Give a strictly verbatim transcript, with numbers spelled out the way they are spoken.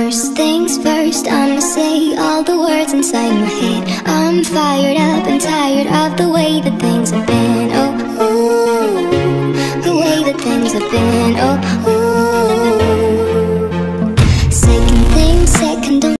First things first, I'ma say all the words inside my head. I'm fired up and tired of the way that things have been. Oh,